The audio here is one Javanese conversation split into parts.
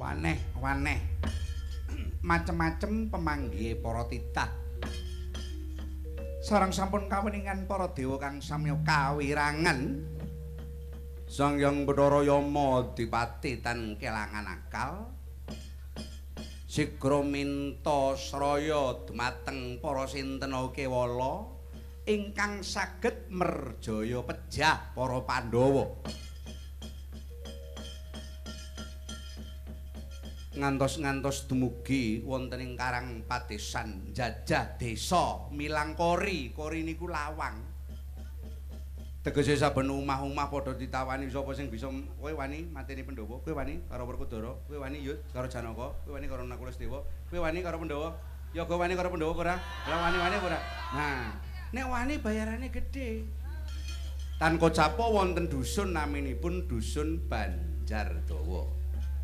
Waneh macem-macem pemanggihe para titah. Sareng sampun kaweningan para dewa kang samya kawirangan. Sang Hyang Bathara Yama Dipati tan kelangan akal. Sigra minta sraya dumateng para sintena kewala ingkang saged merjaya pejah para Pandhawa. Ngantos-ngantos dumugi wonten ing Karang Padesan njajah desa Milangkori. Kori niku lawang. Tegese saben omah-omah padha ditawani sapa sing bisa kowe wani mateni Pandhawa, kowe wani karo Werkudara, kowe wani Yud karo Janaka, kowe wani karo Nakulastewa, kowe wani karo Pandhawa, Yaga wani karo Pandhawa ora? Lah wani-wani ora? Nah, nek wani bayarane gedhe. Tan Kocapa wonten dusun naminipun Dusun Banjardawa.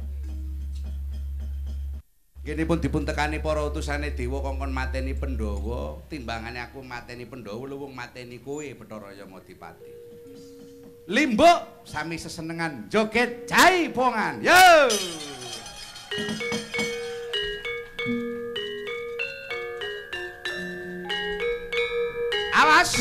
Kene pun dipun tekani para utusane dewa kongkon mateni Pandhawa, timbangane aku mateni Pandhawa luwung mateni kowe Bathara Yama Dipati. Limbuk sami sesenengan joget jaipongan. Yo! Awas!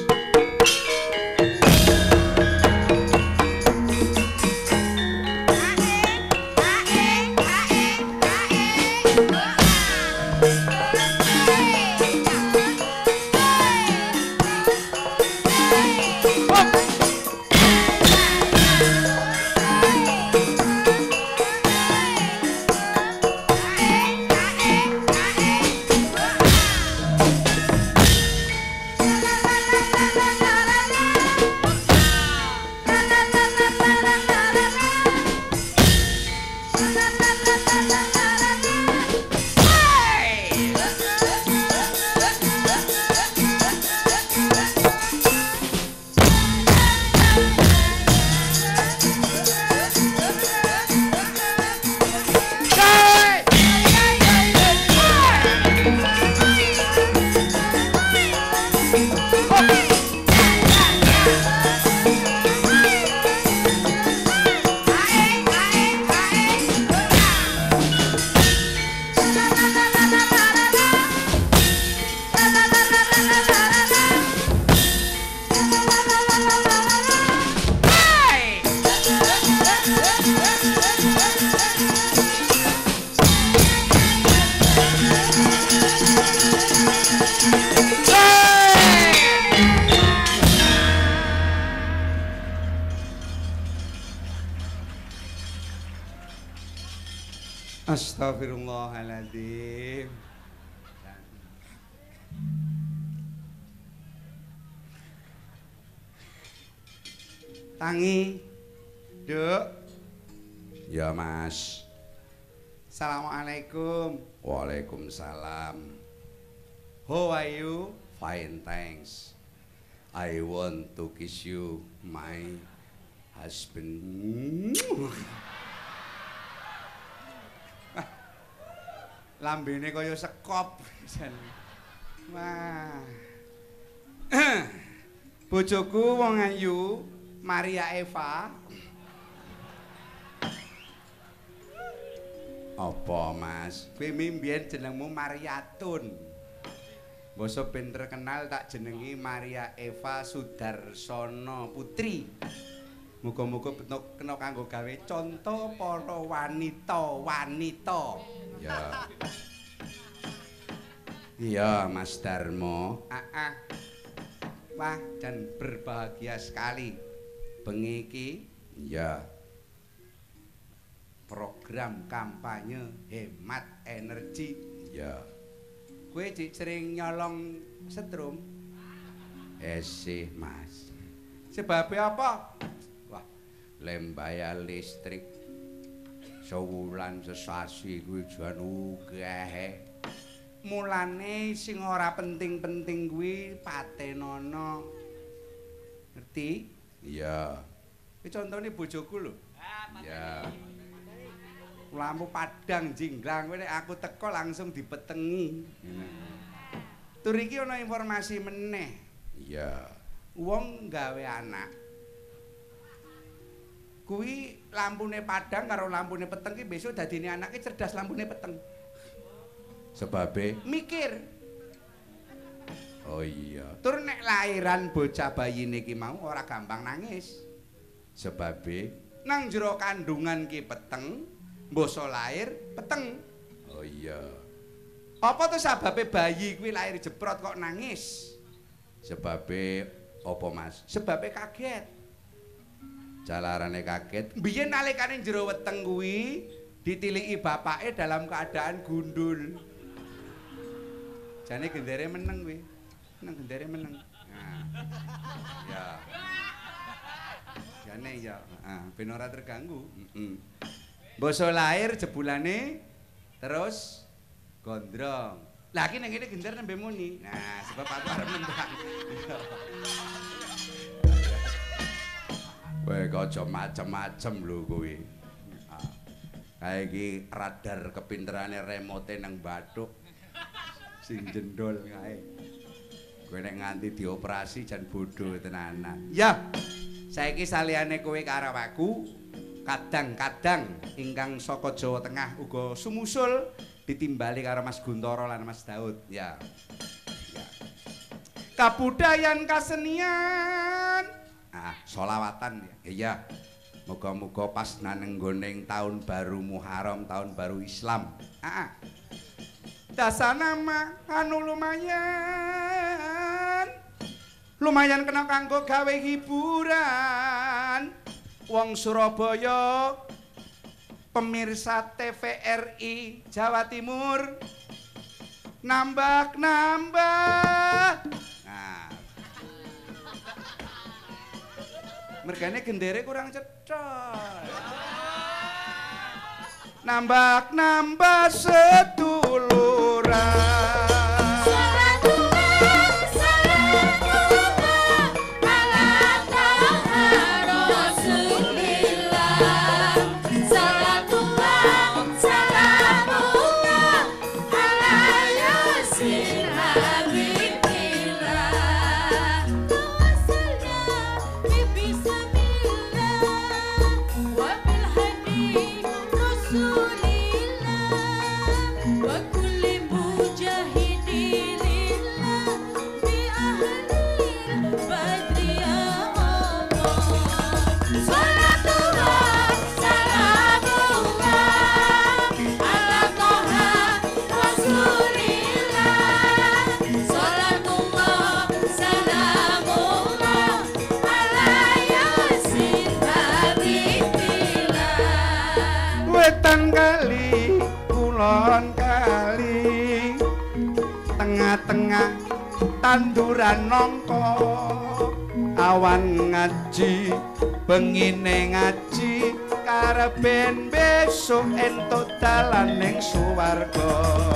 Astagfirullahaladzim. Tangi, Duk. Ya, Mas. Assalamualaikum. Waalaikumsalam. How are you? Fine, thanks. I want to kiss you, my husband. Lambene kaya sekop. Wah. Bojoku wong ayu, Maria Eva. Apa, Mas? Kowe mbiyen jenengmu Mariatun. Basa ben terkenal tak jenengi Maria Eva Sudarsono Putri. Muga-muga kena kanggo gawe contoh para wanita-wanita. Ya. Iya, Mas Darmo. Wah, dan berbahagia sekali. Bengi iki, ya. Program kampanye hemat energi. Ya. Kowe sering nyolong setrum? Esih, Mas. Sebabnya apa? Wah, lembaya listrik sewulan sesasi kuwi jan akeh. Mulane sing ora penting-penting kuwi patenono. Ngerti? Iya. Iki contone bojoku lho. Iya. Lampu padang jinglang kowe nek aku teko langsung dipetengi. Tur iki ana informasi meneh. Iya. Wong gawe anak kuwi lampune padhang karo lampune peteng ki besok dadine anake cerdas lampune peteng. Sebabe mikir. Oh iya, tur nek lairan bocah bayine ki mau ora gampang nangis. Sebabe nang jero kandungan ki peteng, mbasa lair peteng. Oh iya. Apa tuh sebabe bayi kuwi lair jeprot kok nangis? Sebabe apa Mas? Sebabe kaget. Jalarane kaget. Biyen nalikane jero weteng kuwi ditiliki bapake dalam keadaan gundul. Jane gendere meneng kuwi. Nang gendere meneng. Nah. Ya. Jane ya, ben ora terganggu. Basa lair jebulane terus gondrong. Lah iki nang kene gender nembe muni. Nah, sebab aku arep nembang. Kowe aja macem-macem lho kowe. Kae iki radar kepinterane remote nang bathuk. Sing jendol kae. Kowe nek nganti dioperasi jan bodho tenanan. Ya. Saiki saliyane kowe karo aku kadang-kadang ingkang saka Jawa Tengah uga sumusul ditimbali karo Mas Guntara lan Mas Daud. Ya. Ya. Kabudayan kasenian. Sholawatan ya. Iya. Moga-moga pas nanenggoning tahun baru Muharram, tahun baru Islam. Dasana mah anu lumayan. Lumayan kena kanggo gawe hiburan. Wong Surabaya pemirsa TVRI Jawa Timur nambah-nambah. Nah. Mergane gendere kurang cetha. Nambah-nambah seduluran. Wetan kali, kulon kali, tengah-tengah tanduran nongko, awan ngaji, bengine ngaji, kareben besok entuk dalan ning suwarga.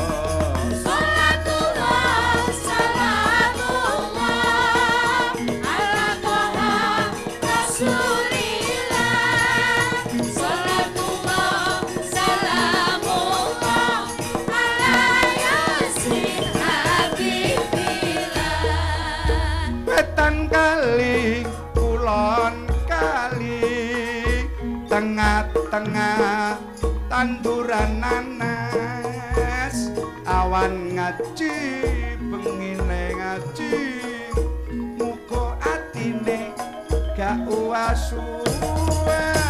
Tengah-tengah tanduran nanas, awan ngaji, bengine ngaji, muga atine gak uwas-uwas.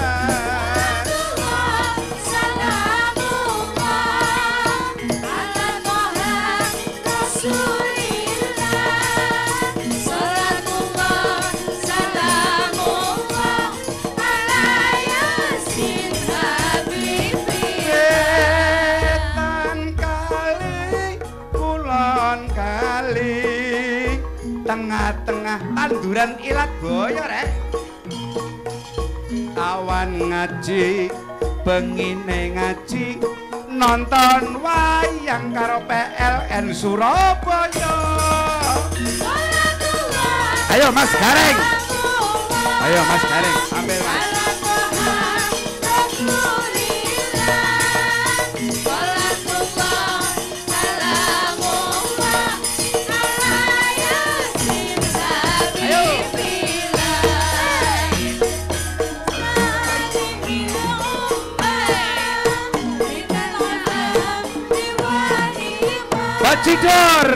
Tengah-tengah tanduran ilat boyo rek, awan ngaji, bengine ngaji, nonton wayang karo PLN Surabaya. Ayo Mas Gareng, ayo Mas Gareng, ambil Mas. Bacidor.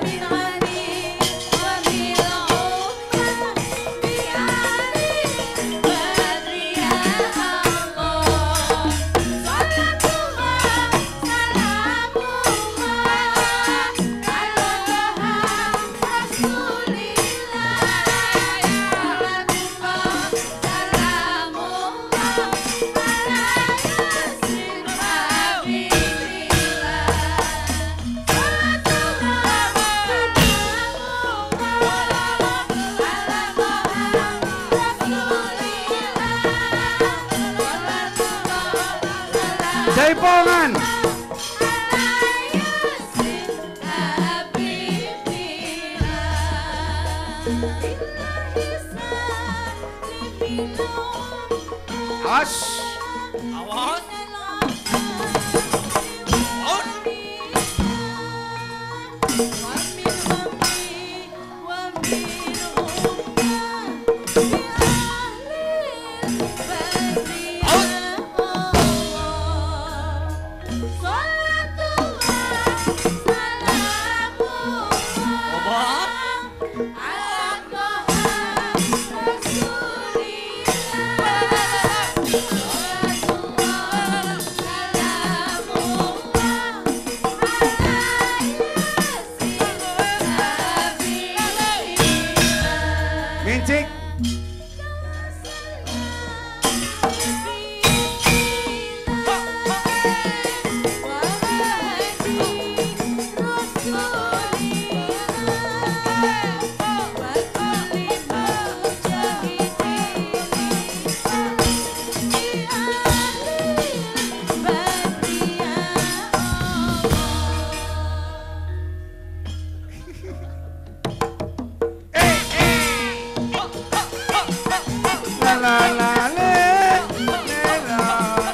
Jaipongan. Awas. Awas. Mincik. La la la le la.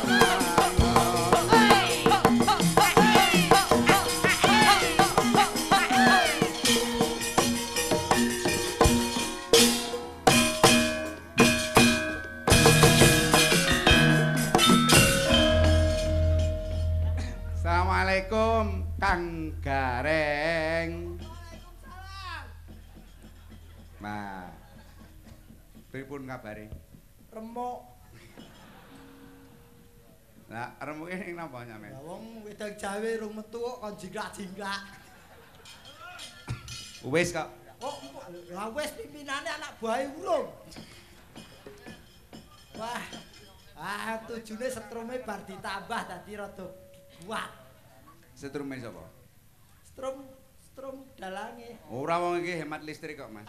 Assalamualaikum Kang Gareng. Nah, pripun kabare? Remuk. Lah, remuke ning napa nyame? Lah wong wedang Jawa rung metu kok kon jingklak-jingklak. Wis kok. Kok lah wis pimpinane anak buahe urung. Wah. Tujune setrume bar ditambah dadi rada kuat. Setrume sapa? Strum dalange. Ora wong iki hemat listrik kok, Mas.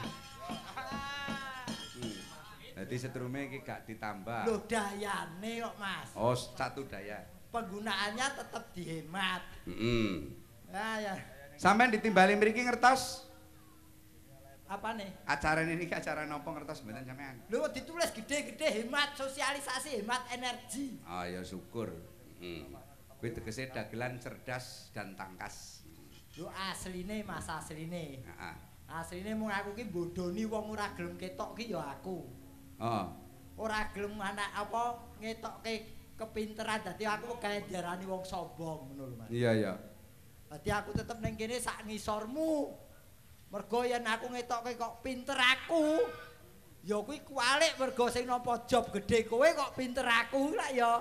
Dadi setrume iki gak ditambah. Loh dayane kok, Mas. Oh, satu daya. Penggunaannya tetap dihemat. Heeh. Nah ya. Sampeyan ditimbali mriki ngertos? Apa nih? Acara ini acara nopo ngertos mboten sampean? Lho ditulis gede-gede hemat sosialisasi, hemat energi. Oh ya syukur. Kuwi tegese dagelan cerdas dan tangkas. Lho asline Mas asline. Heeh. Asline mung aku ki bodoni wong ora gelem ketok ki ya aku. Oh. Ora gelem anak apa ngetokke kepinteran dadi aku gawe diarani wong sombong ngono lho Mas. Iya ya. Dadi aku tetep ning kene sak ngisormu. Mergo yen aku ngetokke kok pinter aku. Ya kuwi kualik mergo sing nampa job gedhe kowe kok pinter aku lak ya.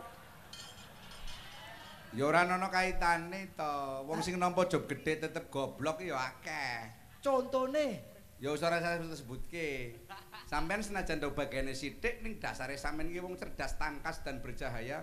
Ya ora ana kaitane to. Wong sing nampa job gedhe tetep goblok ya akeh. Contone Ya wis ora saya sebutke. Sampeyan senajan do bagane sithik ning dasare sampeyan iki wong cerdas, tangkas dan bercahaya.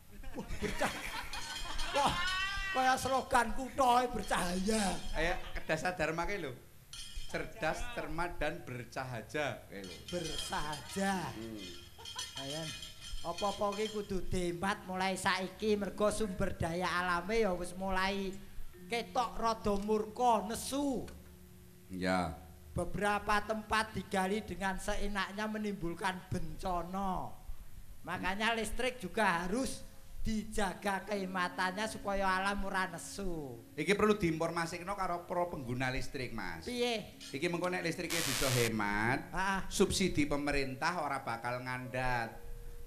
Wah, kaya slogan kutha bercahaya. Ayo kedasa dharma ke lho. Cerdas, cermat dan bercahaya. Bersahaja. Ayan. Apa-apa ki kudu demat mulai saiki mergo sumber daya alame ya wis mulai ketok rada murka nesu. Ya. Beberapa tempat digali dengan seenaknya menimbulkan bencana. Makanya listrik juga harus dijaga kehematannya supaya alam ora nesu. Iki perlu diinformasikno karo para pengguna listrik, Mas. Piye? Iki mengko nek listrike bisa hemat, subsidi pemerintah ora bakal ngandhat.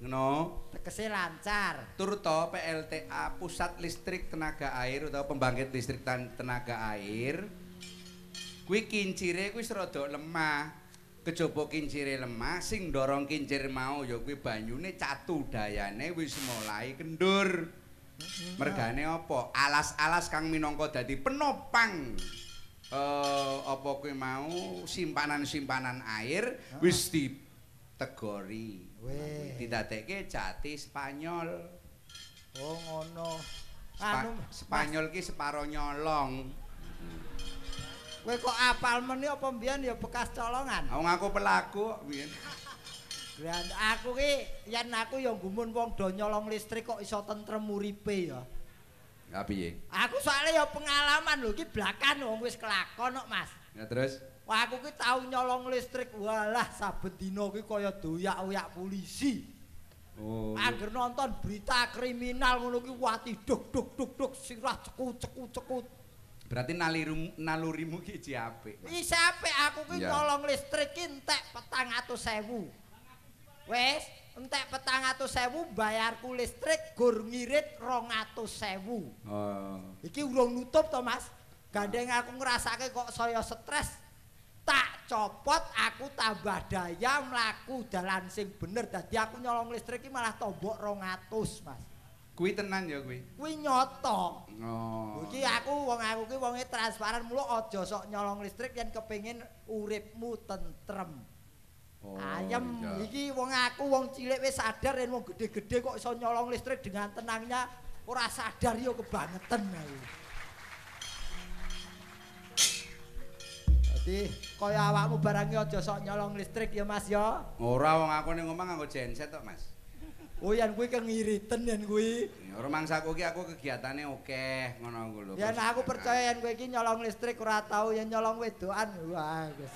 Ngono. Tegese lancar. Tur to PLTA Pusat Listrik Tenaga Air utawa Pembangkit Listrik Tenaga Air. Kuwi kincire kuwi rada lemah. Kejaba kincire lemah, sing ndorong kincir mau ya kuwi banyune catu dayane wis mulai kendur. Mergane apa? Alas-alas kang minangka dadi penopang apa kuwi mau simpanan-simpanan air wis ditegori. Didadekke jati Spanyol. Oh ngono. Spanyol ki separo nyolong. Kowe kok apal meni apa mbiyen ya bekas colongan? Wong aku pelaku kok mbiyen. Aku ki yen aku ya gumun wong do nyolong listrik kok iso tentrem uripe ya. Ya piye? Aku soalnya ya pengalaman lho iki blakan wong wis kelakon kok Mas. Ya terus? Wah aku ki tau nyolong listrik walah saben dina ki kaya doyak-oyak polisi. Oh. Angger nonton berita kriminal ngono ki wati duk sirah cekut. Berarti nalurimu ki iki apik. Wis apik aku ki nyolong listrik ki entek 400.000. Wis entek 400.000 bayarku listrik gur ngirit 200.000. Oh. Iki urung nutup to Mas. Gandeng aku ngrasake kok saya stres. Tak copot aku tambah daya mlaku dalan sing bener dadi aku nyolong listrik iki malah tombok 200 Mas. Kuwi tenan ya kuwi. Kuwi nyoto. Oh. Iki aku ki wonge transparan mulu aja sok nyolong listrik yen kepengin uripmu tentrem. Oh. Ayem Ya. iki aku wong cilik wis sadar yen wong gede-gede kok iso nyolong listrik dengan tenangnya ora sadar yo kebangetan aku. Dadi kaya awakmu barang iki aja sok nyolong listrik ya Mas ya. Ora wong aku ning omah nganggo genset tok Mas. Oh yen kuwi kengiriten yen kuwi. Ya rumangsaku ki aku kegiatane akeh ngono ku lho. Yen aku percaya yen kowe iki nyolong listrik ora tau yen nyolong wedokan wah Gus.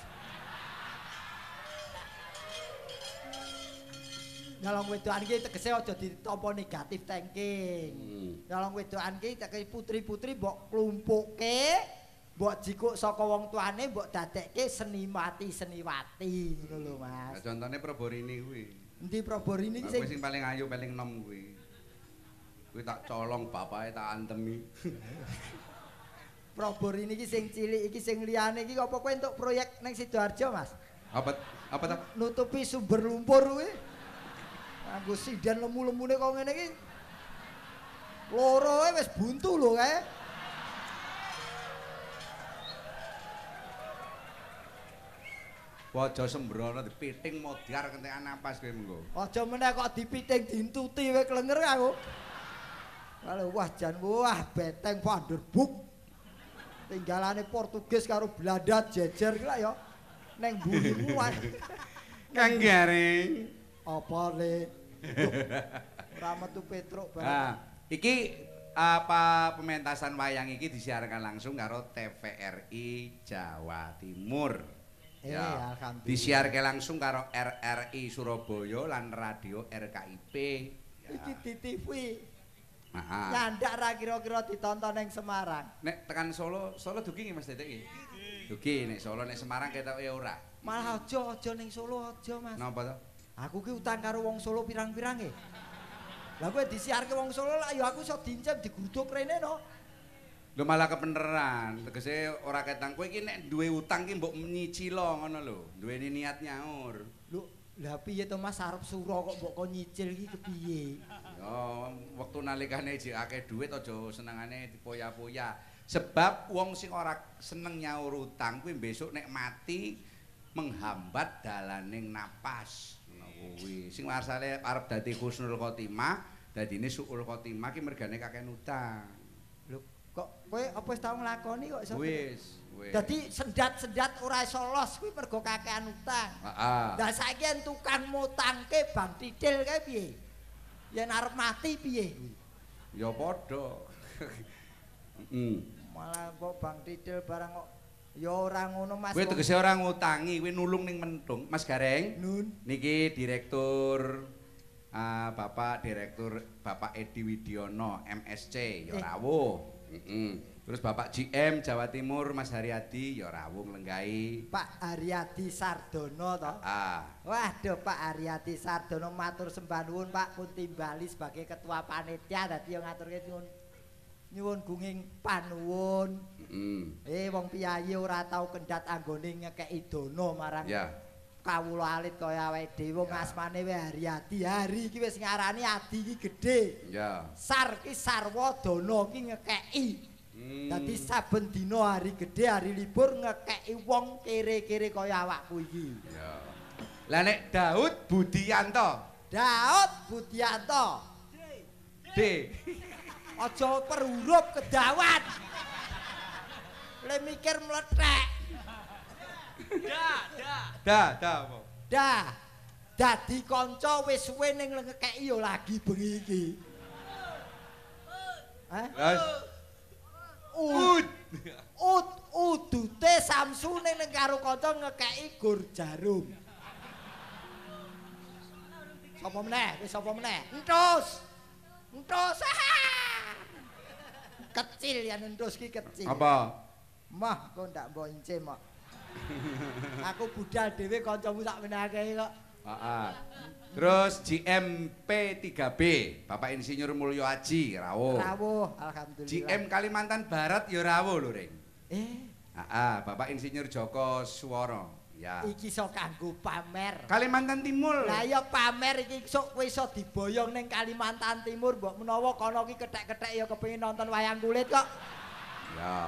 Nyolong wedokan iki tegese aja ditampa negatif thinking. Nyolong wedokan iki tegese putri-putri mbok klumpukke, mbok jikuk saka wong tuane mbok dadekke seniwati ngono lho Mas. Nah, contone Proborini kuwi. Endi Proborini iki Kuwi sing paling ayu paling enom kuwi. Kuwi tak colong bapake tak antemi. Proborini iki sing cilik iki sing liyane iki apa kowe entuk proyek ning Sidoarjo Mas? Apa ta? Nutupi sumber lumpur kuwi. Anggo sidan lemu-lemune kok ngene iki. Loroe wis buntu lho kae. Aja sembrono dipiting modiar kentekan napas kowe mengko. Aja meneh kok dipiting dintuti kowe klenger aku. Kalau wah jan wah beteng Vanderboek. Tinggalane Portugis karo Belanda jejer ki lah ya. Ning burimu wae. Kang Garing. Apa le? Ora metu Petruk bareng. Nah, iki apa pementasan wayang iki disiarkan langsung karo TVRI Jawa Timur. Alhamdulillah. Disiarke langsung karo RRI Surabaya lan radio RKIP. Iki di TV. Heeh. Nyandak ra kira-kira ditonton ning Semarang. Nek tekan Solo dugi nggih Mas Dedek iki? Dugi nek Solo nek Semarang ketoke ora. Malah aja ning Solo aja Mas. Napa to? Aku ki utang karo wong Solo pirang-pirang e. Lah kowe disiarke wong Solo lah ya aku iso dincem diguduk rene no. Lho malah kebeneran, tegese ora ketang kowe iki nek duwe utang ki mbok nyicilo ngono lho, duweni niat nyaur. Lho, lah piye to Mas arep sura kok mbok kon nyicil iki kepiye? Ya, wektu nalikane jek akeh dhuwit aja senengane dipoya-poya. Sebab wong sing ora seneng nyaur utang kuwi besok nek mati menghambat dalaning napas. Ngono kuwi. Sing asale arep dadi husnul khotimah, dadine suul khotimah ki mergane kakean utang. Lho, kok kowe apa wis tau nglakoni kok iso? Wis. Dadi sendat-sendat ora iso los kuwi mergo kakean utang. Heeh. Lah saiki yen tukang mutangke Bang Tidil kae piye? Yen arep mati piye kuwi? Ya padha. Malah kok Bang Tidil barang kok ya ora ngono Mas. Kowe tegese ora ngutangi, kowe nulung ning mentung. Mas Gareng. Nun. Niki direktur Bapak Edi Widiono MSC ya rawuh. Terus Bapak GM Jawa Timur Mas Haryadi ya rawuh nglenggahi. Pak Haryadi Sardono to. Waduh Pak Haryadi Sardono matur sembah nuwun Pak pun timbali sebagai ketua panitia dadi yo ngaturke nyuwun gunging panuwun. Wong piyayi ora tau kendhat anggone ngekeki dono marang kawula alit kaya awake dhewe wong asmane wae Haryadi. Hari iki wis ngarani adi iki gedhe. Sar ki sarwa dono ki ngekeki. Dadi saben dina hari gedhe hari libur ngekeki wong kere-kere kaya awakku iki. Lah nek Daud Budianto. D. Aja per huruf kedawat. Le mikir mlethek. Apa? Dadi kanca wis suwe ning ngekeki ya lagi bengi iki. Udute Samsu ning karo kanca ngekeki gur jarum. Sapa meneh? Entus. Kecil ya entus ki kecil. Apa? Mah kok ndak mbok ince mok. Aku budal dhewe kancamu sak menake kok. Terus GMP3B Bapak Insinyur Mulyo Aji rawuh. Alhamdulillah. GM Kalimantan Barat ya rawuh lho Ring. Bapak Insinyur Joko Suwono. Ya. Iki iso kanggo pamer. Kalimantan Timur. Lah ya pamer iki sok kowe iso diboyong ning Kalimantan Timur mbok menawa kono iki kethek-kethek ya kepengin nonton wayang kulit kok. Ya.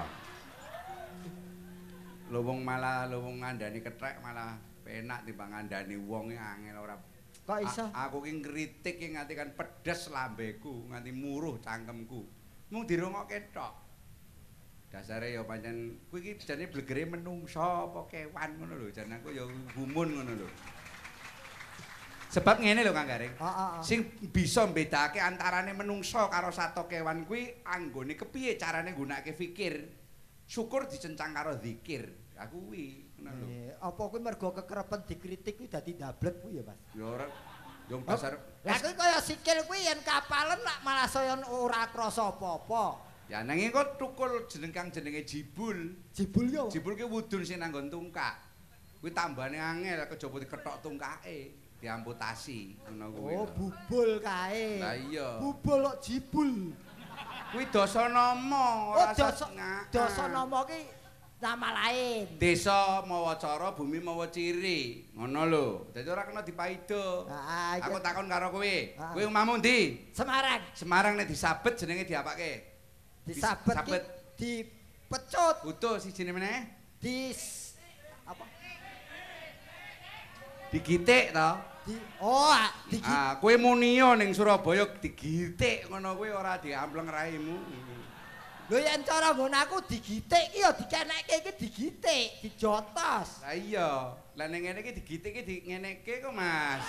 Luwung ngandani kethek malah penak timbang ngandani wong angel ora. Kok iso? Aku ki ngritik ki nganti kan pedes lambeku, nganti muruh cangkemku. Mung dirungokke tok. Dasare ya pancen kuwi iki jane blegere menungso apa kewan ngono lho, jan aku ya gumun ngono lho. Sebab ngene lho Kang Garing. Sing bisa mbedakake antarane menungso karo sato kewan kuwi anggone kepiye carane nggunakake fikir. Syukur dicencang karo zikir. Aku kuwi ngono lho. Apa kuwi mergo kekrepen dikritik kuwi dadi ndablek kuwi ya, Mas? Ya ora. Yo pasar. Lah kuwi kaya sikil kuwi yen kapalen lak malah saya ora krasa apa-apa. Ya nanging kok tukul jenenge jibul. Jibul ya. Jibul ki wudun sing nanggon tungkak. Kuwi tambane angel kejaba dikethok tungkake, diamputasi ngono kuwi. Oh, bubul kae. Lah iya. Bubul kok jibul. Kuwi dasanama ora dasanama ki nama lain. Desa mawa cara, bumi mawa ciri. Ngono lho. Dadi ora kena dipaido. Aku takon karo kowe. Kowe omahmu ndi? Semarang. Semarang nek disabet jenenge diapake? Disabet dipecut. Utuh sijine meneh. Apa? Digitik to. Digitik. Kowe munio ning Surabaya digitik ngono kuwi ora diampleng raimu. Lho yen cara nggon aku digitik ki ya dikenekke iki digitik, dijotos. Lah iya. Lah ning ngene iki digitik iki dingenekke kok, Mas.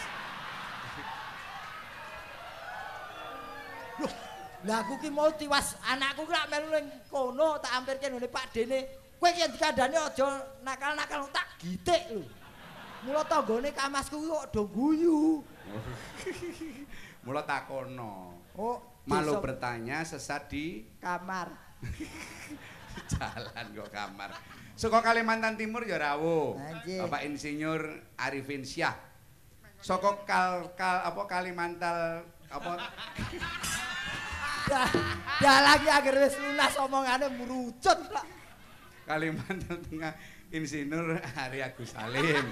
Lah aku ki mau tiwas anakku ki lak melu ning kono tak ampirke nune Pak Dene. Kowe ki yen dikandani aja nakal-nakal tak gitik lho. Mula tanggane kamasku kok do guyu. Mula takono. Oh, malu bertanya sesat di kamar. Jalan kok kamar. Saka Kalimantan Timur ya rawuh. Bapak Insinyur Arifin Syah. Saka Kalimantan apa Dalang akhir wis lunas omongane murucut kok. Kalimantan Tengah Insinyur Ari Agus Salim.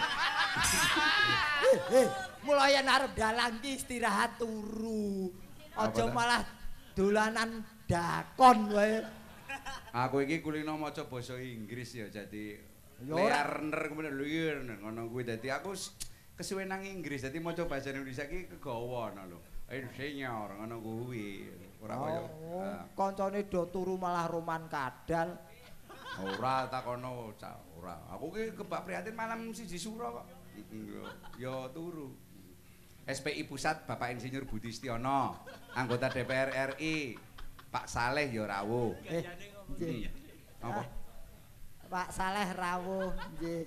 Mulai arep dalang ki istirahat turu. Aja malah dolanan dakon wae. Aku iki kulino maca basa Inggris ya jadi learner kemudian learner ngono kuwi dadi aku kesuwen nang Inggris dadi maca bahasa Indonesia ki kegawa ngono lho. Insinyur ngono kuwi. Ora kaya kancane do turu malah roman kadal. Ora takono, ora. Aku ki kebak prihatin malam siji sura kok. Ya turu. SPI Pusat Bapak Insinyur Budi Stiono, anggota DPR RI Pak Saleh ya rawuh. Nggih. Apa? Pak Saleh rawuh nggih.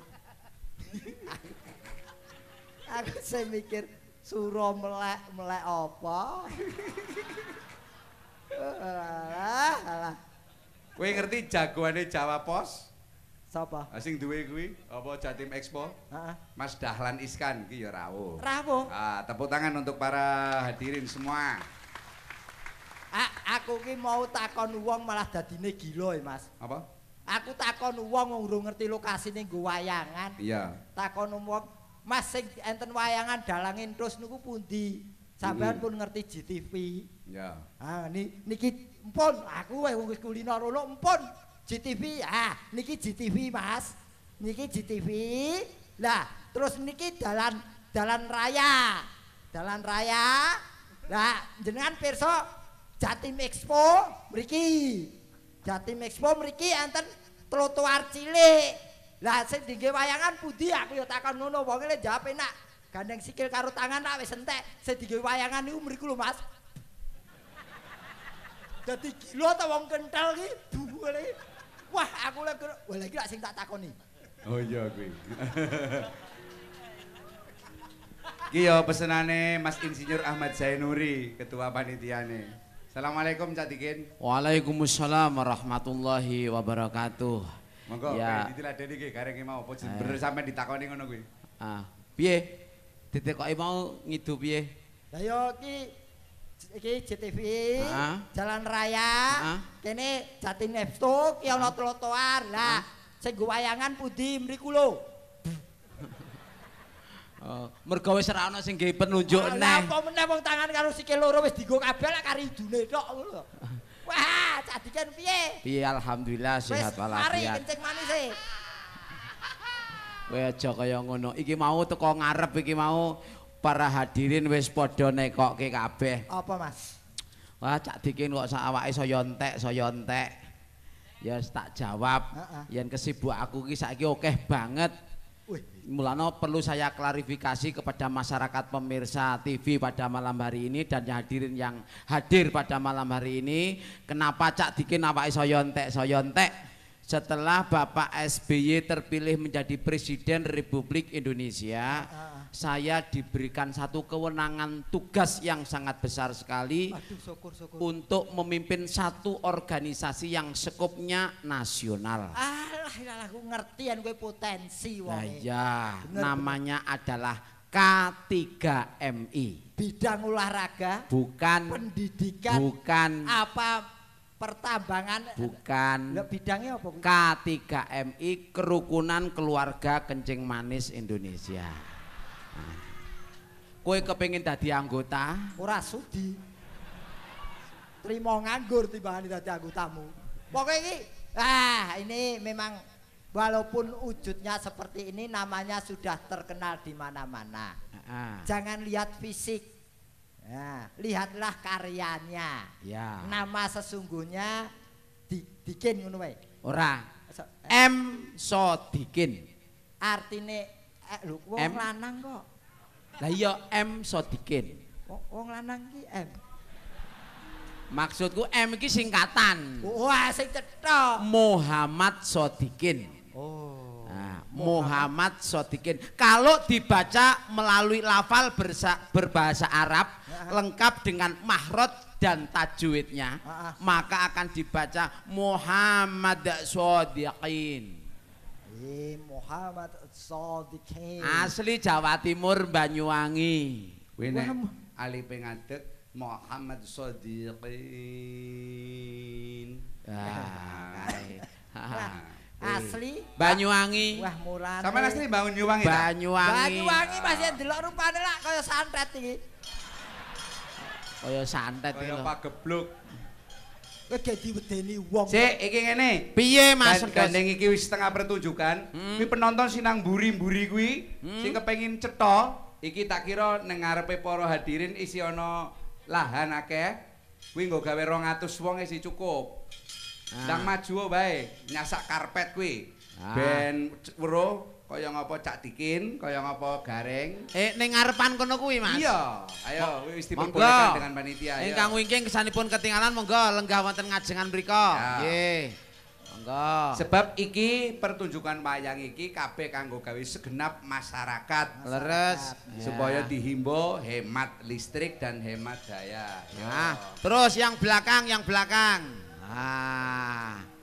Aku sing mikir sura melek apa? Alah. Kowe ngerti jagoane Jawa Pos? Sapa? Sing duwe kuwi apa Jatim Expo? Heeh. Mas Dahlan Iskan ki ya rawuh. Rawuh. Tepuk tangan untuk para hadirin semua. Aku ki mau takon wong malah dadine gila Mas. Apa? Aku takon wong urung ngerti lokasine nggo wayangan. Iya. Takon wong, Mas sing enten wayangan dalang entus niku pundi? Sampeyan pun ngerti GTV. Ya. Niki empun aku wis kulino rono empun GTV. Niki GTV Mas. Niki GTV. Lah, terus niki dalan raya. Dalan raya. Lah, jenengan pirsa Jatim Expo mriki. Jatim Expo mriki enten trotoar cilik. Lah sing dingge wayangan pundi aku ya takon ngono wong e jawab enak. Gandeng sikil karo tangan wis entek. Sing dingge wayangan niku mriku lho Mas. Dadi gila ta wong kental ki duwele. Wah, aku lek iki lak sing tak takoni. Oh iya kuwi. Ki ya pesenane Mas Insinyur Ahmad Zainuri, ketua panitiane. Assalamualaikum Cak Dikin. Waalaikumsalam warahmatullahi wabarakatuh. Monggo ya. ditiladeni ki garenge mau apa bener sampe ditakoni ngono kuwi. Piye? Ditekoki mau ngidu piye? Lah yo iki JTV, Jalan Raya, kene Jatim Expo ki ana trotoar. Lah sing nggo wayangan pundi mriku lho. Mergo wis ora ana sing nggih penunjuk neh. Lah apa meneh wong tangan karo sikil loro wis dienggo kabeh lak karo idune tok ngono. Wah, Cak Dikin piye? Piye alhamdulillah sehat walafiat. Mari kencing manis e. Kowe aja kaya ngono. Iki mau teko ngarep iki mau para hadirin wis padha nekokke kabeh. Apa Mas? Wah, Cak Dikin kok sak awake saya entek. Ya tak jawab. Yen kesibuk aku ki saiki akeh banget. Mulanya perlu saya klarifikasi kepada masyarakat pemirsa TV pada malam hari ini dan hadirin yang hadir pada malam hari ini. Kenapa Cak Dikin awake saya entek? Setelah Bapak SBY terpilih menjadi Presiden Republik Indonesia, saya diberikan satu kewenangan tugas yang sangat besar sekali. Syukur. Untuk memimpin satu organisasi yang skopnya nasional. Alah, aku ngerti yen kowe potensi wong. Ya, namanya adalah K3MI. Bidang olahraga, bukan pendidikan, bukan apa pertambangan, bukan. Lah bidangnya apa? K3MI, Kerukunan Keluarga Kencing Manis Indonesia. Kowe kepengin dadi anggota? Ora sudi. Trimo nganggur timbangane dadi anggotamu. Pokoke iki ini memang walaupun wujudnya seperti ini namanya sudah terkenal di mana-mana. Jangan lihat fisik. Lihatlah karyanya. Ya. Nama sesungguhnya Dikin ngono wae. Ora. M Sodikin. Artine lho wong lanang kok. Lah iya M Sodikin. Wong lanang ki M. Maksudku M iki singkatan. Wah, sing cetha. Muhammad Sodikin. Oh. Muhammad Sodikin. Kalau dibaca melalui lafal berbahasa Arab lengkap dengan mahrot dan tajwidnya, maka akan dibaca Muhammad Sodikin. Muhammad Sodikin. Asli Jawa Timur, Banyuwangi. Kuwi nek alipe ngadeg Muhammad Sodikin. Asli Banyuwangi. Wah, mulane. Sampeyan asli Banyuwangi. Banyuwangi masih ndelok rupane lak kaya santet iki. Kaya santet iki Kaya lho. pagebluk. Kowe ge diwedeni wong. Sik, iki ngene. Piye Mas? Gandeng iki wis setengah pertunjukan. Kuwi penonton sinang mburi-mburi kuwi sing kepengin cetha, iki tak kira nang ngarepe para hadirin isi ana lahan akeh. Kuwi nggo gawe 200 wong isi cukup. Ndang maju wae, nyasak karpet kuwi. Ben weruh kaya ngapa Cak Dikin, kaya ngapa Gareng. Ning ngarepan kono kuwi Mas. Iya, ayo wis diperbolehkan dengan panitia ya. Ingkang wingking kesanipun ketinggalan monggo lenggah wonten ngajengan mriku. Nggih. Monggo. Sebab iki pertunjukan wayang iki kabeh kanggo gawe segenap masyarakat. Leres Supaya dihimbau hemat listrik dan hemat daya. Nah, terus yang belakang.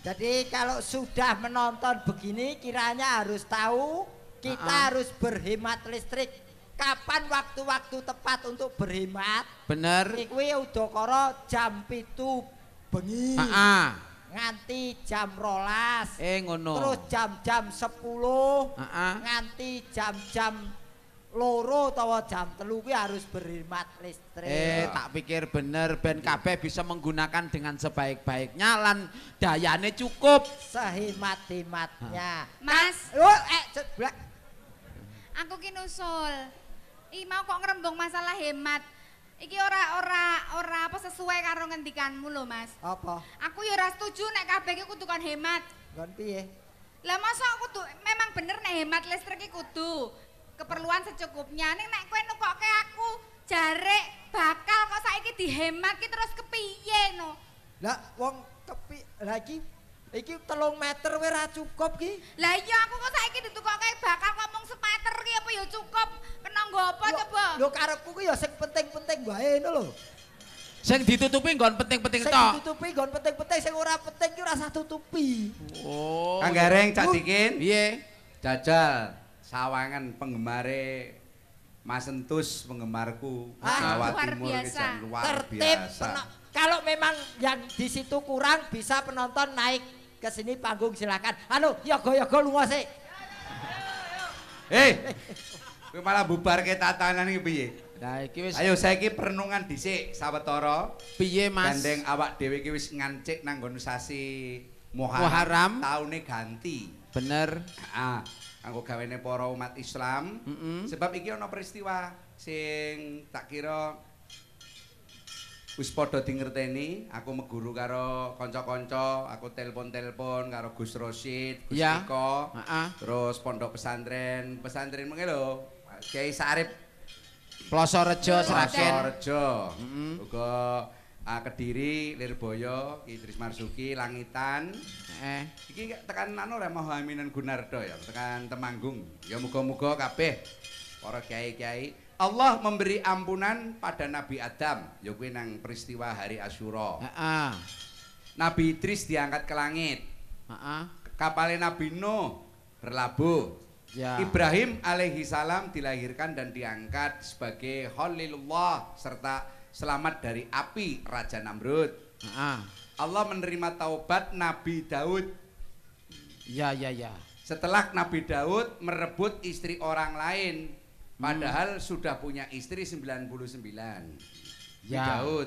Jadi kalau sudah menonton begini kiranya harus tahu kita harus berhemat listrik. Kapan waktu-waktu tepat untuk berhemat? Bener. Kuwi udakara jam 7 bengi. Nganti jam 12. Ngono. Terus jam-jam 10. Nganti jam-jam loro utawa jam 3 kuwi harus berhemat listrik. Tak pikir bener ben kabeh bisa menggunakan dengan sebaik-baiknya lan dayane cukup. Sehemat-hematnya. Mas. Ceblak. Aku ki nusul. Mau kok ngrembung masalah hemat. Iki ora apa sesuai karo ngendikanmu lho, Mas. Apa? Aku ya ora setuju nek kabeh ki kudu kon hemat. Nggon piye? Lah masa aku tuh memang bener nek hemat listrik ki kudu keperluan secukupnya. Ning nek kowe nukokke aku jare bakal kok saiki dihemat ki terus kepiye no? Lah wong iki 3 meter wis ora cukup ki. Lah iya aku kok saiki ditukokke bakal ngomong semeter ki apa ya cukup. Kena nggo apa coba? Lho karepku ki ya sing penting-penting wae ngono lho. Sing ditutupi nggon penting-penting tok. Sing ditutupi nggon penting-penting, sing ora penting ki ora usah tutupi. Oh. Kang Gareng Cak Dikin. Piye? Jajal sawangan penggemare Mas Entus penggemarku Jawa luar Timur biasa. luar Tertib. biasa. Kalau memang yang di situ kurang bisa penonton naik ke sini panggung silakan. Anu, yoga-yoga lunga sik. Kowe malah bubarke tatanan iki piye? Lah iki wis Ayo saiki perenungan dhisik sawetara. piye Mas? Gandeng awak dhewe iki wis ngancik nang nggon sasi Muharram. Taune ganti. Bener. Kanggo gawene para umat Islam. Sebab iki ana peristiwa sing tak kira wis padha dingerteni. Aku meguru karo kanca-kanca, aku telepon-telepon karo Gus Rosid, Gus Eko, terus pondok pesantren mengke lho, Kiai Sarip Ploso Rejo Sragen. Rejo. Uga Kediri, Lirboyo, Idris Marzuki, Langitan. Iki tekan anu ora Mohaminan Gunardo ya, tekan Temanggung. Ya muga-muga kabeh para kiai-kiai Allah memberi ampunan pada Nabi Adam, ya kuwi nang peristiwa hari Asyura. Nabi Idris diangkat ke langit. Kapalnya Nabi Nuh berlabuh. Ibrahim alaihi salam dilahirkan dan diangkat sebagai Khalilullah serta selamat dari api Raja Namrud. Allah menerima taubat Nabi Daud. Ya. Setelah Nabi Daud merebut istri orang lain, padahal sudah punya istri 99. Daud.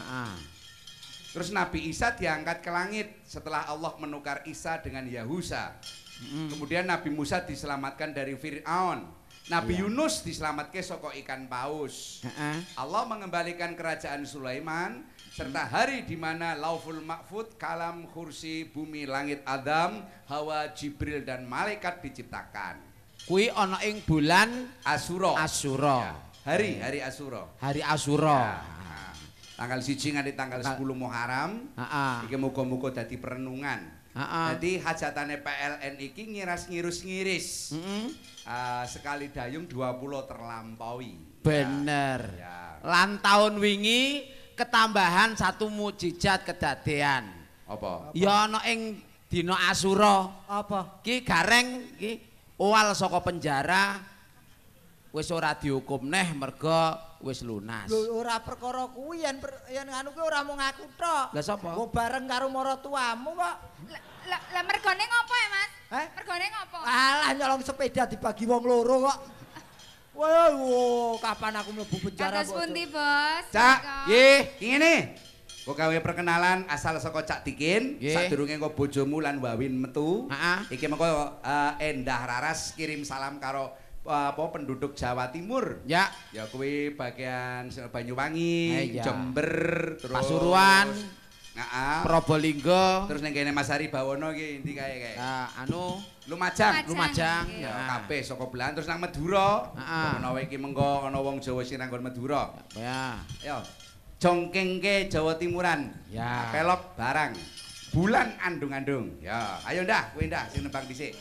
Terus Nabi Isa diangkat ke langit setelah Allah menukar Isa dengan Yahusa. Kemudian Nabi Musa diselamatkan dari Fir'aun. Nabi Yunus diselamatkan saka ikan paus. Allah mengembalikan kerajaan Sulaiman serta hari di mana Lauful Mahfud, kalam, kursi, bumi, langit, Adam, Hawa, Jibril dan malaikat diciptakan. Kuwi ana ing bulan Asyura. Asyura. Hari Asyura. Hari Asyura. Tanggal 1 nganti tanggal 10 Muharram. Iki muga-muga dadi perenungan. Jadi hajatane PLN iki ngiras-ngiris-ngiris. Sekali dayung 20 terlampaui. Bener. Lan tahun wingi ketambahan satu mukjizat kedadean. Apa? Ya ana ing dina Asyura. Apa? Ki Gareng ki owal saka penjara wis ora dihukum neh merga wis lunas. Lho ora perkara kuwi yen anu kuwi ora mung aku tok. Lah sapa? Kok bareng karo maratuamu kok. Lah mergone ngopo ya, Mas? Mergone ngopo? Alah nyolong sepeda dibagi wong loro kok. Wah, kapan aku mlebu penjara kok. Kados pundi, Bos? Cak, nggih, ngene. Kok gawe perkenalan asal saka Cak Dikin, sadurunge engko bojomu lan Wawin metu. Iki mengko Endah Raras kirim salam karo penduduk Jawa Timur. Ya kuwi bagian Banyuwangi, Jember, terus Pasuruan, Probolinggo, terus ning kene Mas Ari Bawono iki endi kae. Lumajang. Ya kabeh saka belahan terus nang Madura. Menawa iki mengko ana wong Jawa sing nang Madura. Ya. Yo. Jongkengke Jawa Timuran. Ya. Pelok barang. Bulan andung-andung. Ya, ayo ndah, kowe ndah sing nembang dhisik.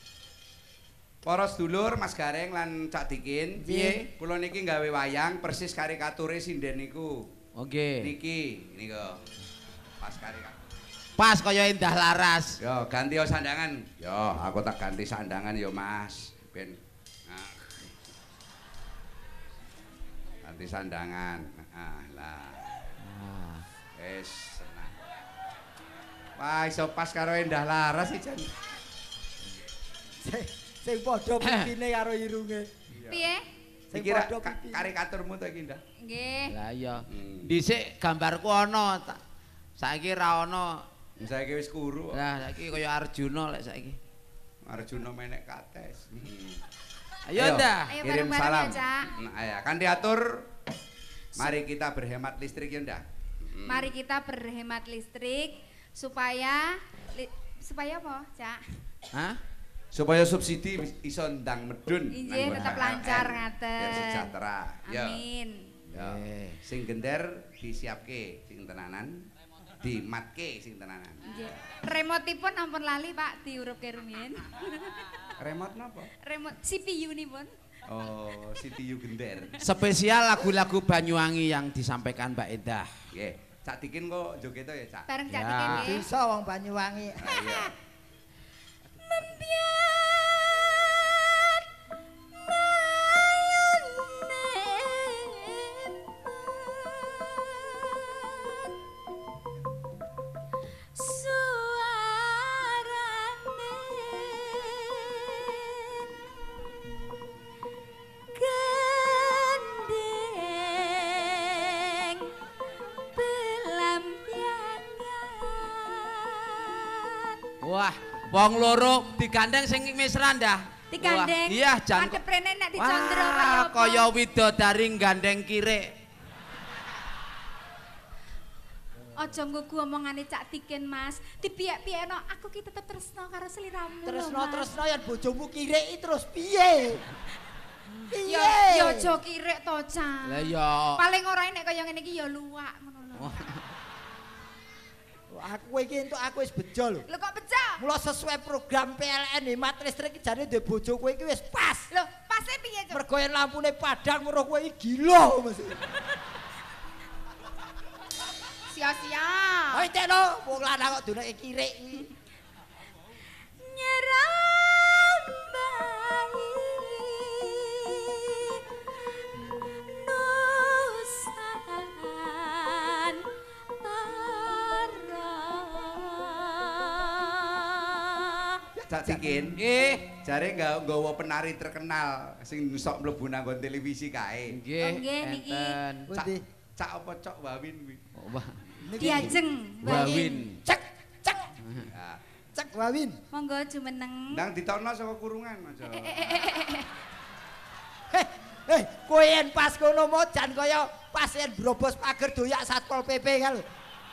Para sedulur Mas Gareng lan Cak Dikin, piye? Kula niki gawe wayang persis karikature sinden niku. Nggih. Niki niku. Pas karikatur. pas kaya Endah Laras. Yo ganti yo sandangan. Yo aku tak ganti sandangan yo Mas. Ben. Nah. Ganti sandangan. Lah. Wis senang. Wah iso pas karo Endah Laras iki jan. Sing padha pipine karo irunge. Piye? Sing Iki padha pipi. karikaturmu to iki Ndah. Nggih. Lah iya. Dhisik gambarku ana. Saiki ra ana. Saiki wis kuru. Lah saiki kaya Arjuna lek saiki. Arjuna menek kates. Ayo Ndah. Ayo Kirim bareng-bareng salam. ya, Cak. Nah, ya kan diatur. Mari kita berhemat listrik ya Ndah. Mari kita berhemat listrik supaya supaya apa, Cak? Hah? Supaya subsidi iso ndang medun. Injih tetep lancar ngaten. Biar sejahtera. Ya. Amin. Ya. Sing gender disiapke sing tenanan, dimatke sing tenanan. Nggih. Remote-ipun ampun lali, Pak, diurupke rumiyin. Remote napa? Remote CPU-nipun. Oh, CTU gender. Spesial lagu-lagu Banyuwangi yang disampaikan Mbak Endah. Nggih. Cak Dikin kok jogeto ya, Cak? Bareng Cak Ya. Dikin nggih. Bisa wong Banyuwangi. Ayo. Membiar mayunen suarane gendeng belampiangan. Wah, wong loro digandeng sing mesra Ndah. Digandeng. Wah, iya jan. Madhep rene nek dicondro kaya Wah, apa? kaya widodari gandeng kirik. Aja nggugu omongane Cak Dikin, Mas. Dipiyek-piyekno, aku ki tetep tresno karo sliramu. lho, Mas. Tresno yen bojomu kiriki terus piye? Ya ya aja kirik to, Cak. Lah ya. Paling ora nek kaya ngene iki ya luwak ngono lho. Aku iki entuk aku wis bejo lho. Lho kok pecah? Mula sesuai program PLN hemat listrik iki jane ndek bojo kowe iki wis pas. Lho, pase piye, Cuk? Mergo yen lampune padhang weruh kowe iki gila Mas. Sia-sia. Hoi tekno, wong lanang kok doneke kirik iki. Nyerambai Nusantara. Cak Dikin. Nggih. Jare nggawa penari terkenal sing sok mlebu nang nggon televisi kae. Nggih. Oh, nggih, niki. enten. Cak Cak apa Cok Wawin kuwi? Wah, Diajeng. Wawin. Cek cek Ya. cek Wawin. Monggo jumeneng. Ndang ditokno saka kurungan aja. Kowe yen pas kono mo jan kaya pas yen brobos pager doyak Satpol PP kan lho.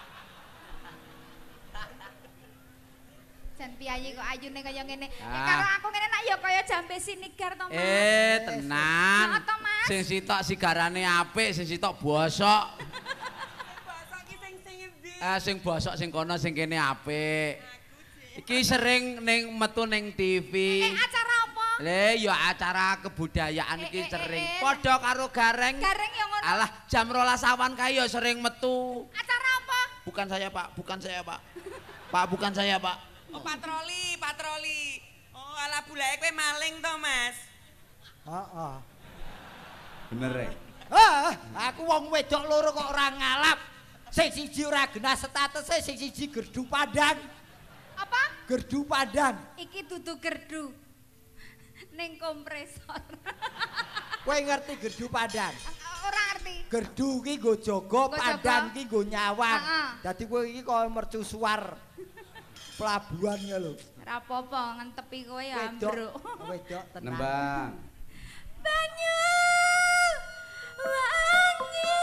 Jan piyayi kok ayune kaya ngene. Ah. Karo aku ngene nak ya kaya jambe sinigar to, Mas. Tenan. Heeh to, Mas. Sing sitok sigarane apik, sing sitok bosok. Bosok ki sing endi? Sing bosok sing kono sing kene apik. Iki sering ning metu ning TV. Acara apa? Le ya acara kebudayaan iki sering. Padha karo gareng. Gareng ya ngono. Alah, jam 12 awan kae ya sering metu. Acara apa? Bukan saya, Pak. Bukan saya, Pak. Pak, bukan saya, Pak. Oh, patroli, patroli. Oh, ala bulake kowe maling to, Mas. Heeh. Bener ya? Aku wong wedok loro kok ora ngalap. Sing siji ora genah statuse, sing siji gerdu padang. Apa? Gerdu padang. Iki dudu gerdu. Ning kompresor. Kowe ngerti gerdu padang? Ora ngerti. Gerdu ki nggo jaga, Nggo padang jaga. ki nggo nyawang. Heeh. Dadi kowe iki kaya mercusuar pelabuhan ya lho. Ora apa-apa ngentepi kowe ya Wedok, ambruk. wedok tenan. Nembang. Banyu wangi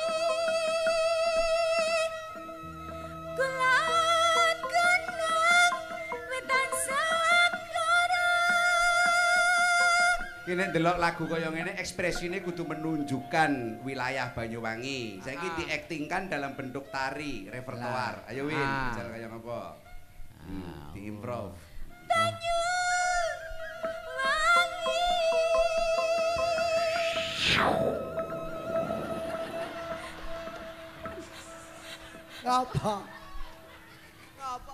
kulon gunung wetan sakara. Ki nek delok lagu kaya ngene ekspresine kudu menunjukkan wilayah Banyuwangi. Saiki diaktingkan dalam bentuk tari, repertoar. Ayo Win, jal kaya ngapa? Diimprov. Banyu wangi Ngapa?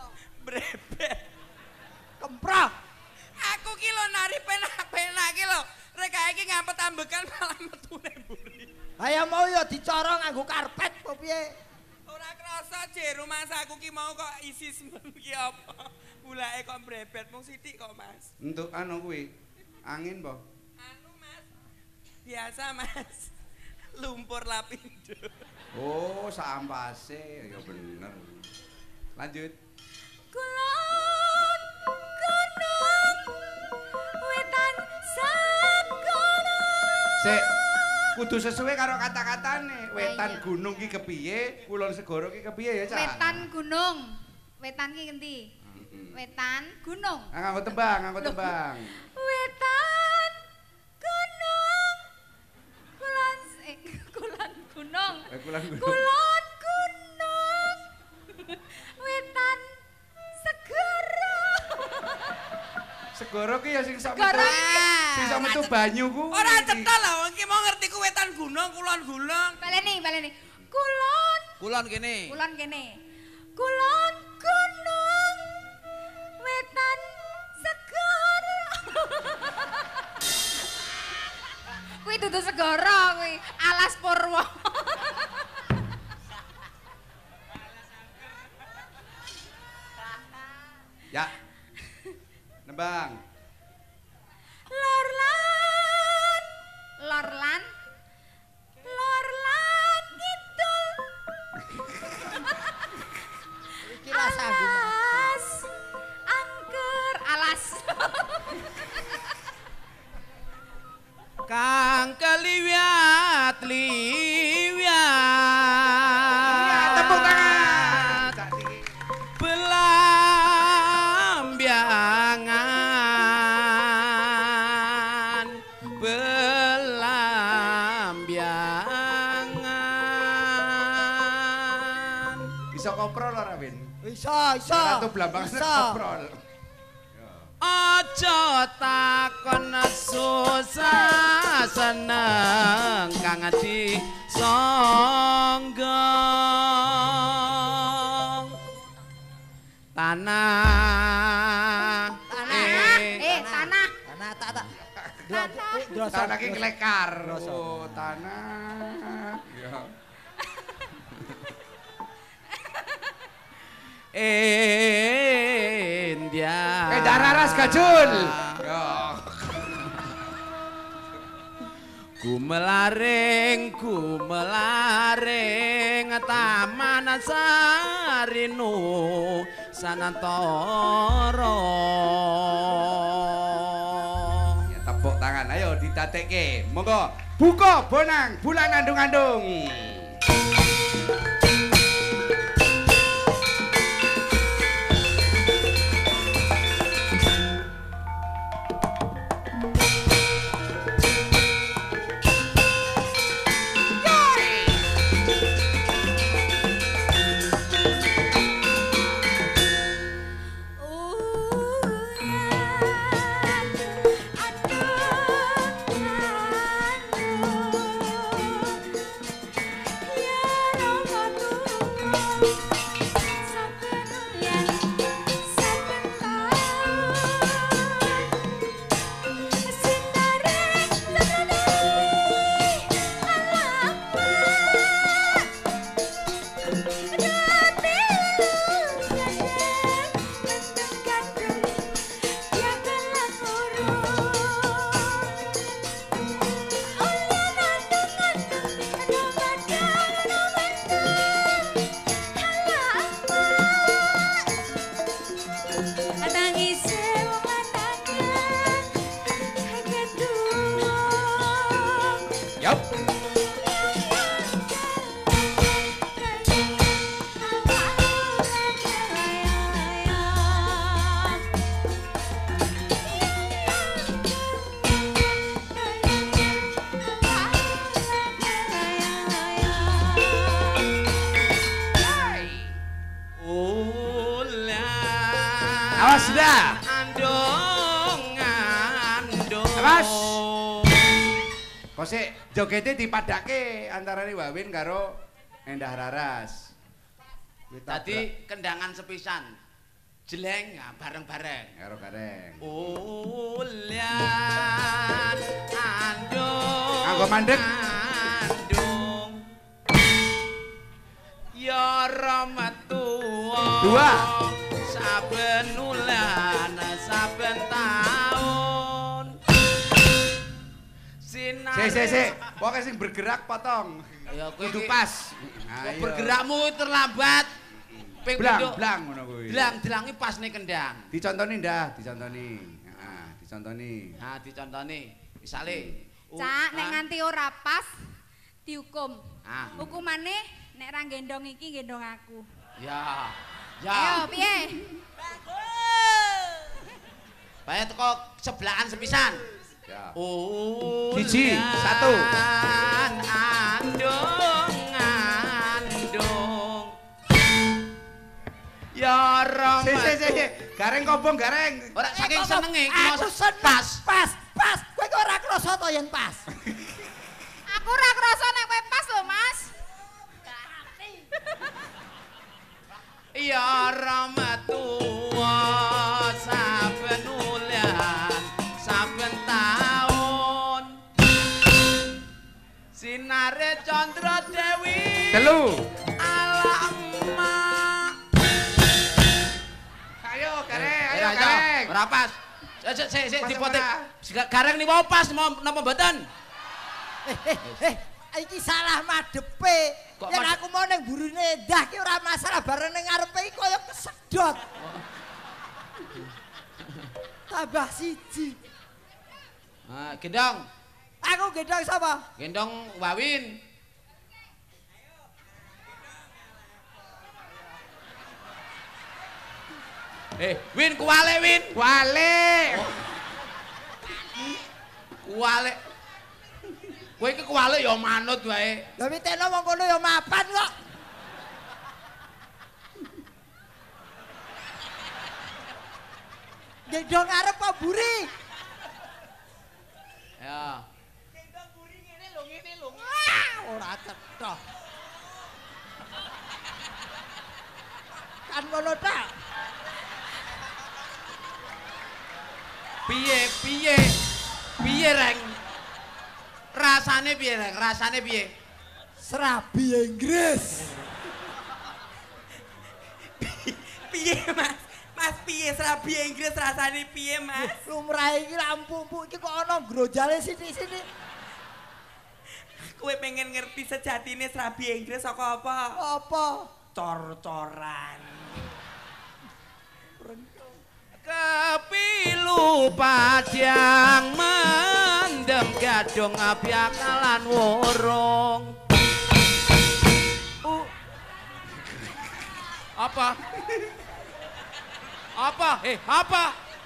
mbrebet. Kemprok. Aku ki lho nari penak-penak ki lho. Rek iki ngampet ambekan malah metune mburi. Ayo mau ya dicara nganggo karpet apa piye? Ora krasa je rumah saku ki mau kok isi semen ki apa. Bulake kok mbrebet mung sithik kok Mas. Untuk anu kuwi angin po. Anu Mas. Biasa Mas. Lumpur lapindo. Oh, sampase ya bener. Lanjut. Kulon gunung wetan segara. Sik, kudu sesuai karo kata-katane. Wetan gunung ki kepiye, kulon segara ki kepiye ya, Cak? Wetan gunung. Wetan ki ngendi? Wetan gunung. Nganggo tembang, nganggo tembang. Wetan gunung. Kulon kulon gunung. Kulon gunung. Kulon gunung. Wetan segara. Segara ki ya sing sak Segara metu. iki. Sing sak metu banyu ku. Ora cetha lho wong ki mau ngerti ku wetan gunung, kulon gunung. Baleni. Kulon. Kulon kene. Kulon kene. Kulon gunung. Wetan segara. Kuwi dudu segara kuwi, alas Purwo. Ya. Nembang. Lorlan kidul. Iki rasa Alas angker alas. Kang keliwat liwat. Ya, tepuk tangan. Cak Diki. Belambiangan. Iso koprol ora, Win? Iso. Ratu Blambang koprol. Aja takon susah seneng kang disangga tanah Tanah. Tanah tak. Tanah ki klekar. Oh, tanah. Ya. India. Dararas gajul. Ya. Gumelaring taman sarinu sanantara. Ya, tepuk tangan. Ayo ditatekke. Monggo buka bonang bulan andung-andung. Awas sudah. Awas. Kok sik jogete dipadake antarane Wawin karo Endah Raras. Tadi kendangan sepisan. Jeleng bareng-bareng. Karo bareng. Ulan andung. Anggo mandeg. Andung. Ya rametua. Dua. Saben ulan saben taun. Sinar. Si. Pokoke sing bergerak potong. Ya Kudu pas. Kok bergerakmu terlambat. Blang ngono kuwi. Blang-blangi pas ning kendang. Dicontoni ndah, dicontoni. Heeh, dicontoni. Nah, dicontoni. Misale, Cak, nek nganti ora pas dihukum. Ah. Hukumane nek ra gendong iki gendong aku. Ya. Ya. Ayo, piye? Bae teko sebelahan sepisan. Ya. Siji, satu. Andung. Ya rom. Si. Gareng kobong gareng. Ora saking senenge iki Aku seneng. Pas. Kowe kok ora krasa to yen pas. Aku ora krasa nek kowe pas lho, Mas. Ya rametua saben ulan saben taun sinare Candra Dewi Telu. alama. Ayo gareng, Ayo, gareng. ora pas. Sik Pas dipotik. ora? Gareng niku pas napa mboten? Iki salah madepe. Kok Yen aku mau ning burine ndah ki ora masalah bareng ning ngarepe iki kaya kesedot. Tambah siji. Ah, gendong. Aku gendong sapa? Gendong Wawin. Win kuwale Win. Wale. Kuwale. Kowe iki kuwale ya manut wae. Lah miteno wong kono ya mapan kok. Gendong arep apa buri? Ya. Gendong buri ngene lho. Wah, ora cetha. Kan ngono ta? Piye Reng? Rasane piye Reng? Rasane piye? Serabi Inggris. Piye, Mas? Mas piye serabi Inggris rasane piye, Mas? Lumrah iki lampu iki kok ana grojale sithik-sithik. Kowe pengen ngerti sejatine serabi Inggris saka apa? Apa? Cor-coran. Kepilu padang mendem gadung biakalan wurung. Apa? Apa?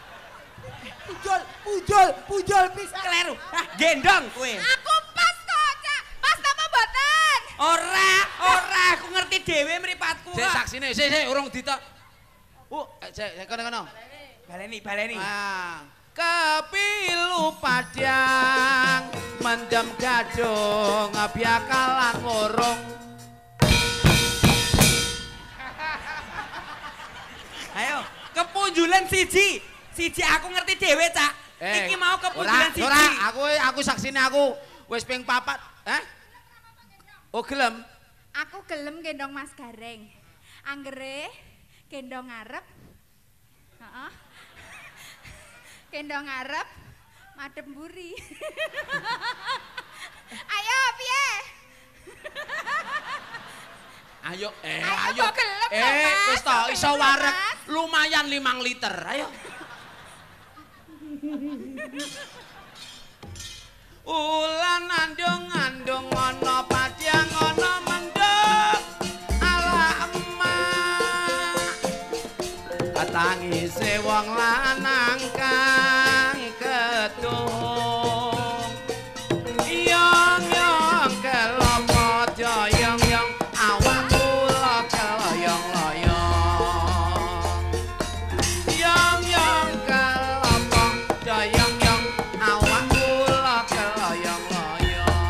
Pujol pisan. Kleru. Gendong kowe. Aku pas kok, Cak. Pas napa mboten? Ora, aku ngerti dhewe mripatku Sik kok. saksine, sik urung ditok. Sik kono. Baleni. Ah, kepilu padang mendem gadung biakalan wurung. Ayo, kepunjulan siji. Siji aku ngerti dhewe, Cak. Iki mau kepunjulan siji. Ora, aku saksine aku wis ping 4. Oh, gelem. Aku gelem gendong Mas Gareng. Anggere gendong ngarep. Heeh. Gendong ngarep madhep mburi. Ayo piye? Ayo, Ayo, kok gelem kok, Mas? wis to Kok iso gelem, wareg Mas? lumayan 5 liter. Ayo. Ulan andung-andung ana padang ana mendung. Ala emak. Katangise wong lanang kang ketung. Yong-yong kelopo joyong-yong awak kula keloyong-loyong. Yong-yong kelopo joyong-yong awak kula keloyong-loyong.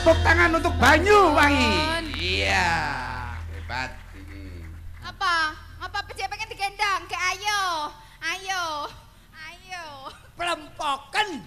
Tepuk tangan untuk Banyuwangi. Iya. Hebat. Apa? Apa pecik pengen digendong? Ke ayo. Ayo. Ayo. Plempoken.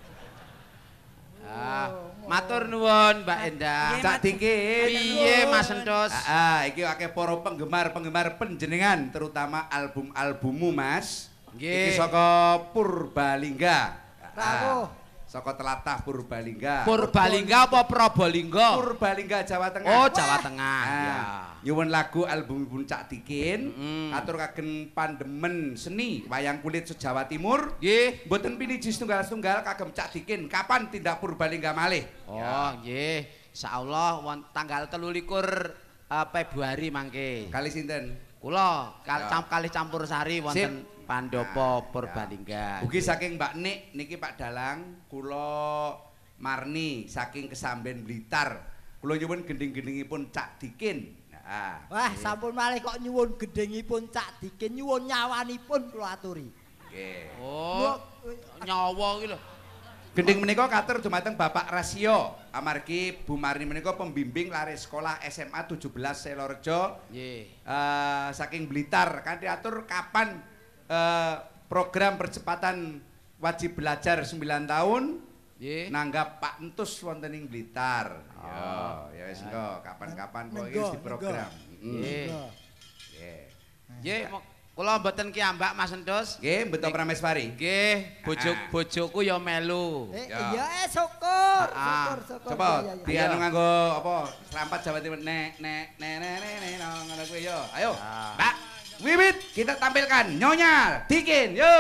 Matur nuwun Mbak Endah. Cak Dikin. Piye Mas Endos? Iki akeh para penggemar-penggemar panjenengan terutama album-albummu Mas. Nggih. Iki saka Purbalingga. Rawuh. Saka tlatah Purbalingga. Purbalingga apa Probolingga? Purbalingga Jawa Tengah. Oh, Jawa Tengah. Ya. Nyuwun lagu albumipun Cak Dikin. Aturaken pandemen seni wayang kulit se-Jawa Timur. Nggih. Mboten piniji setunggal-setunggal kagem Cak Dikin. Kapan tindak Purbalingga malih? Oh, nggih. Insyaallah tanggal 23 Februari mangke. Kali sinten? Kula kalih campur sari wonten Pandopo Purbalingga. Ugi saking Mbak Nik niki Pak Dalang, kula Marni saking Kesamben Blitar. Kula nyuwun gending-gendingipun Cak Dikin. Wah, sampun malih kok nyuwun gendengipun Cak Dikin, nyuwun nyawanipun kula aturi. Nggih. Oh, nyawa iki lho. Gending menika katur dumateng Bapak Rasio amargi Bu Marni menika pembimbing lare sekolah SMA 17 Selorejo. Nggih. Saking Blitar kan diatur kapan program percepatan wajib belajar 9 tahun. Nggih. Nanggap Pak Entus wonten ing Blitar. Ya wis engko kapan-kapan kok iki diprogram. Nggih. Nggih. Nggih, kula mboten kiambak Mas Endos. Nggih, Mbeta Prameswari. Nggih, bojoku ya melu. Iya, syukur. Syukur. Coba Iya. dianu nganggo apa? Serampat Jawa Timur nek ngono kuwi yo. Ayo. Mbak, wiwit kita tampilkan Nyonya Dikin. Yo.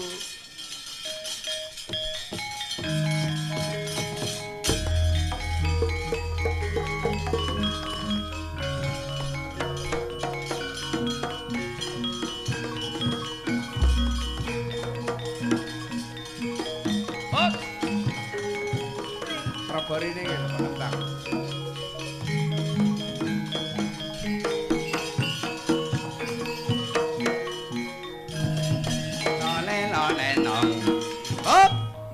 Robor ini tentang. Nong. Hop.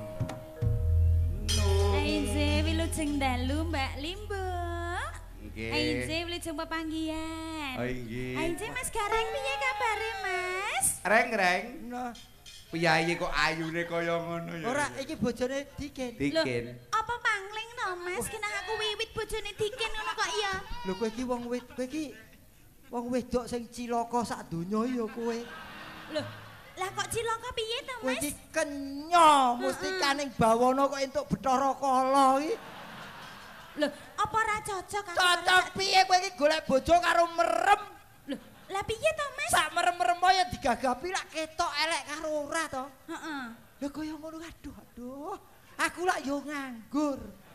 Aize wilujeng dalu Mbak Limbo. Nggih. Aize wilujeng pepanggihan. Oh nggih. Aize Mas Gareng piye kabare Mas? Reng. Nah, Piyayi kok ayune kaya ngono ya. ora iki bojone Dikin. Dikin. Apa pangling to Mas? Kena aku wiwit bojone Dikin ngono kok ya. Lho kowe iki wong wedok sing cilaka sak donya ya kowe. Lho, lah kok cilaka piye to Kowe Mas? iki kenya mesti kaning bawana kok entuk Bathara Kala iki. Lho, apa ora cocok aku? Cocok piye kowe iki golek bojo karo merem. Lho, lah piye to Mas? Sak merem-merem ya digagapi lak ketok elek karo ora to. Heeh. Lho kaya ngono aduh. Aku lak yo nganggur.